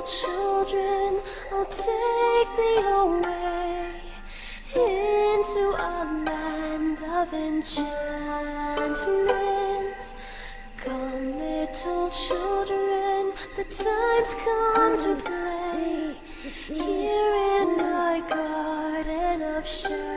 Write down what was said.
children, I'll take thee away into a land of enchantment. Come, little children, the time's come to play here in my garden of shadow.